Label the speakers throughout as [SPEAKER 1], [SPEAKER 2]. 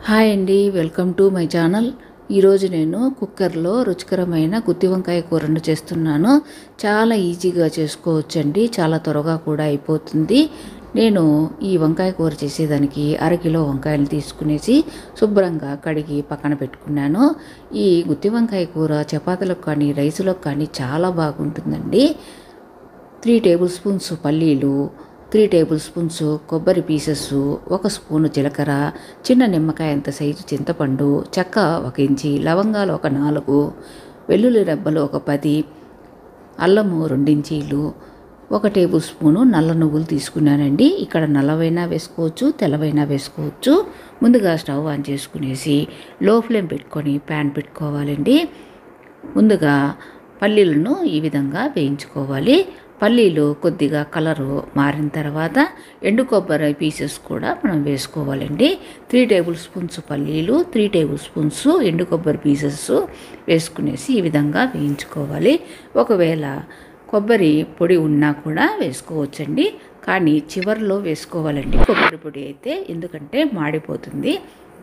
[SPEAKER 1] Hi అండి, welcome to my channel. ఈరోజు నేను కుక్కర్లో రుచికరమైన గుత్తి వంకాయ కూరను చేస్తున్నాను. చాలా ఈజీగా చేసుకోవచ్చండి, చాలా త్వరగా కూడా అయిపోతుంది. నేను ఈ వంకాయ కూర చేసేదానికి అరకిలో వంకాయలు తీసుకునేసి శుభ్రంగా కడిగి పక్కన పెట్టుకున్నాను. ఈ గుత్తి వంకాయ కూర చపాతీలకు కానీ రైసులకు కానీ చాలా బాగుంటుందండి. 3 టేబుల్ స్పూన్స్ పల్లీలు, 3 టేబుల్ స్పూన్స్ కొబ్బరి పీసెస్, 1 స్పూను జీలకర్ర, చిన్న నిమ్మకాయ అంత సైజు చింతపండు, చెక్క 1 ఇంచి, లవంగాలు 4, వెల్లుల్లి రెబ్బలు 10, అల్లము 2 ఇంచీలు, 1 టేబుల్ స్పూను నల్ల నువ్వులు తీసుకున్నానండి. ఇక్కడ నల్లవైనా వేసుకోవచ్చు, తెల్లవైనా వేసుకోవచ్చు. ముందుగా స్టవ్ ఆన్ చేసుకునేసి లో ఫ్లేమ్ పెట్టుకొని ప్యాన్ పెట్టుకోవాలండి. ముందుగా పల్లీలను ఈ విధంగా వేయించుకోవాలి. పల్లీలు కొద్దిగా కలరు మారిన తర్వాత ఎండు కొబ్బరి పీసెస్ కూడా మనం వేసుకోవాలండి. 3 టేబుల్ స్పూన్స్ పల్లీలు, 3 టేబుల్ స్పూన్స్ ఎండు కొబ్బరి పీసెస్ వేసుకునేసి ఈ విధంగా వేయించుకోవాలి. ఒకవేళ కొబ్బరి పొడి ఉన్నా కూడా వేసుకోవచ్చండి, కానీ చివరిలో వేసుకోవాలండి కొబ్బరి పొడి అయితే, ఎందుకంటే మాడిపోతుంది.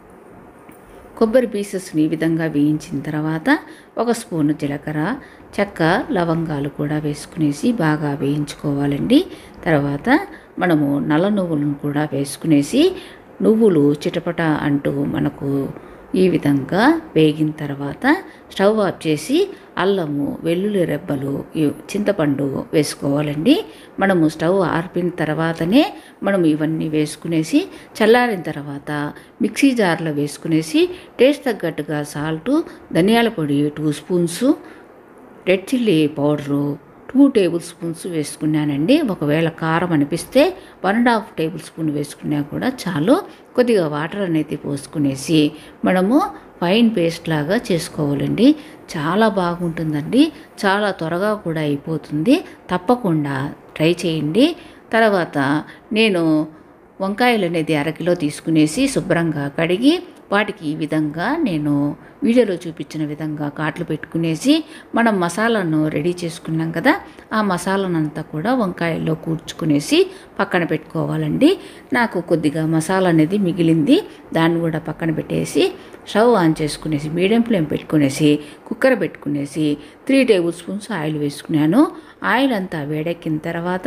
[SPEAKER 1] కొబ్బరి పీసెస్ని ఈ విధంగా వేయించిన తర్వాత 1 స్పూను జీలకర్ర, చెక్క, లవంగాలు కూడా వేసుకునేసి బాగా వేయించుకోవాలండి. తర్వాత మనము నల్ల నువ్వులను కూడా వేసుకునేసి నువ్వులు చిటపట అంటూ మనకు ఈ విధంగా వేగిన తర్వాత స్టవ్ ఆఫ్ చేసి అల్లము, వెల్లుల్లి రెబ్బలు, చింతపండు వేసుకోవాలండి. మనము స్టవ్ ఆర్పిన తర్వాతనే మనం ఇవన్నీ వేసుకునేసి చల్లారిన తర్వాత మిక్సీ జార్లో వేసుకునేసి టేస్ట్ తగ్గట్టుగా సాల్టు, ధనియాల పొడి 2 spoons, red chilli powder 2 tablespoons వేసుకున్నానండి. ఒకవేళ కారం అనిపిస్తే 1.5 టేబుల్ స్పూన్ వేసుకున్నా కూడా చాలు. కొద్దిగా వాటర్ అనేది పోసుకునేసి మనము ఫైన్ పేస్ట్ లాగా చేసుకోవాలండి. చాలా బాగుంటుందండి, చాలా త్వరగా కూడా అయిపోతుంది. తప్పకుండా ట్రై చేయండి. తర్వాత నేను వంకాయలు అనేది అరకిలో తీసుకునేసి శుభ్రంగా కడిగి వాటికి ఈ విధంగా నేను వీడియోలో చూపించిన విధంగా కాట్లు పెట్టుకునేసి మనం మసాలాను రెడీ చేసుకున్నాం కదా, ఆ మసాలానంతా కూడా వంకాయల్లో కూర్చుకునేసి పక్కన పెట్టుకోవాలండి. నాకు కొద్దిగా మసాలా అనేది మిగిలింది, దాన్ని కూడా పక్కన పెట్టేసి స్టవ్ ఆన్ చేసుకునేసి మీడియం ఫ్లేమ్ పెట్టుకునేసి కుక్కర్ పెట్టుకునేసి 3 టేబుల్ స్పూన్స్ ఆయిల్ వేసుకున్నాను. ఆయిల్ అంతా వేడెక్కిన తర్వాత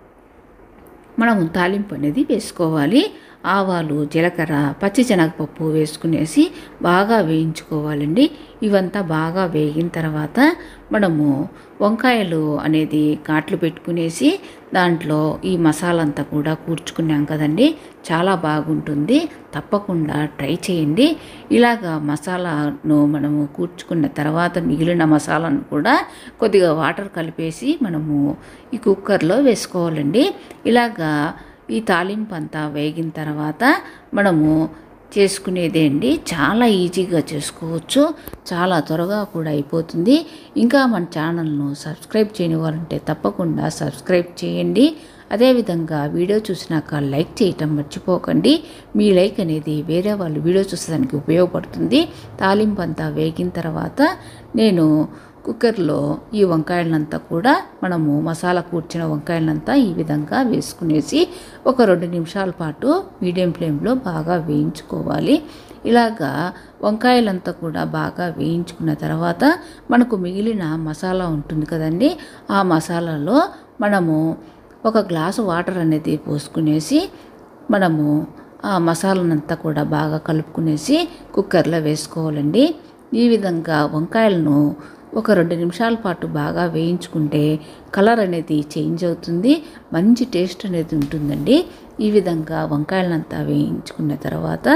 [SPEAKER 1] మనము తాలింపు అనేది వేసుకోవాలి. ఆవాలు, జీలకర్ర, పచ్చిశనగపప్పు వేసుకునేసి బాగా వేయించుకోవాలండి. ఇవంతా బాగా వేగిన తర్వాత మనము వంకాయలు అనేది కాట్లు పెట్టుకునేసి దాంట్లో ఈ మసాలా అంతా కూడా కూర్చుకున్నాం కదండి, చాలా బాగుంటుంది. తప్పకుండా ట్రై చేయండి. ఇలాగా మసాలాను మనము కూర్చుకున్న తర్వాత మిగిలిన మసాలాను కూడా కొద్దిగా వాటర్ కలిపేసి మనము ఈ కుక్కర్లో వేసుకోవాలండి. ఇలాగా ఈ తాలింపు అంతా వేగిన తర్వాత మనము చేసుకునేదే అండి. చాలా ఈజీగా చేసుకోవచ్చు, చాలా త్వరగా కూడా అయిపోతుంది. ఇంకా మన ఛానల్ను సబ్స్క్రైబ్ చేయని వాళ్ళంటే తప్పకుండా సబ్స్క్రైబ్ చేయండి. అదేవిధంగా వీడియో చూసినాక లైక్ చేయటం మర్చిపోకండి. మీ లైక్ అనేది వేరే వాళ్ళు వీడియో చూసేదానికి ఉపయోగపడుతుంది. తాలింపు అంతా వేగిన తర్వాత నేను కుక్కర్లో ఈ వంకాయలంతా కూడా మనము మసాలా కూర్చిన వంకాయలంతా ఈ విధంగా వేసుకునేసి ఒక 2 నిమిషాల పాటు మీడియం ఫ్లేమ్లో బాగా వేయించుకోవాలి. ఇలాగా వంకాయలంతా కూడా బాగా వేయించుకున్న తర్వాత మనకు మిగిలిన మసాలా ఉంటుంది కదండి, ఆ మసాలాలో మనము 1 గ్లాసు వాటర్ అనేది పోసుకునేసి మనము ఆ మసాలానంతా కూడా బాగా కలుపుకునేసి కుక్కర్లో వేసుకోవాలండి. ఈ విధంగా వంకాయలను ఒక 2 నిమిషాల పాటు బాగా వేయించుకుంటే కలర్ అనేది చేంజ్ అవుతుంది, మంచి టేస్ట్ అనేది ఉంటుందండి. ఈ విధంగా వంకాయలంతా వేయించుకున్న తర్వాత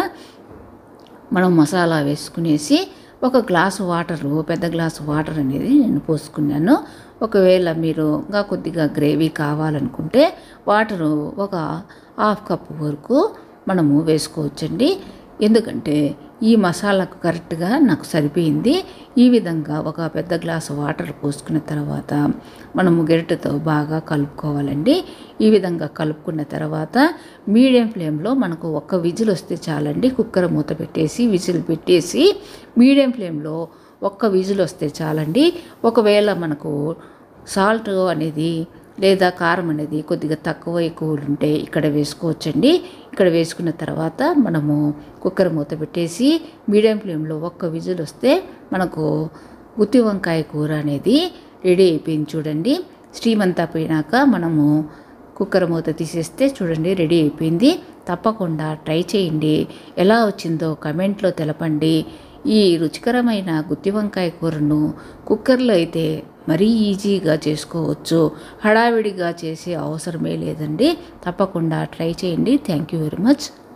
[SPEAKER 1] మనం మసాలా వేసుకునేసి 1 గ్లాసు వాటరు, పెద్ద గ్లాసు వాటర్ అనేది నేను పోసుకున్నాను. ఒకవేళ మీరు ఇంకా కొద్దిగా గ్రేవీ కావాలనుకుంటే వాటరు 1/2 కప్పు వరకు మనము వేసుకోవచ్చండి. ఎందుకంటే ఈ మసాలాకు కరెక్ట్గా నాకు సరిపోయింది. ఈ విధంగా 1 పెద్ద గ్లాసు వాటర్ పోసుకున్న తర్వాత మనము గరిటెతో బాగా కలుపుకోవాలండి. ఈ విధంగా కలుపుకున్న తర్వాత మీడియం ఫ్లేమ్లో మనకు 1 విజిల్ వస్తే చాలండి. కుక్కర్ మూత పెట్టేసి విజిల్ పెట్టేసి మీడియం ఫ్లేమ్లో 1 విజిల్ వస్తే చాలండి. ఒకవేళ మనకు సాల్ట్ అనేది లేదా కారం అనేది కొద్దిగా తక్కువ ఎక్కువ ఉంటే ఇక్కడ వేసుకోవచ్చండి. ఇక్కడ వేసుకున్న తర్వాత మనము కుక్కర్ మూత పెట్టేసి మీడియం ఫ్లేమ్లో ఒక్క విజిల్ వస్తే మనకు గుత్తి వంకాయ కూర అనేది రెడీ అయిపోయింది. చూడండి, స్టీమ్ అంతా పోయినాక మనము కుక్కర్ మూత తీసేస్తే చూడండి రెడీ అయిపోయింది. తప్పకుండా ట్రై చేయండి. ఎలా వచ్చిందో కమెంట్లో తెలపండి. ఈ రుచికరమైన గుత్తి వంకాయ కూరను కుక్కర్లో అయితే మరీ ఈజీగా చేసుకోవచ్చు. హడావిడిగా చేసే అవసరమే లేదండి. తప్పకుండా ట్రై చేయండి. Thank you very much.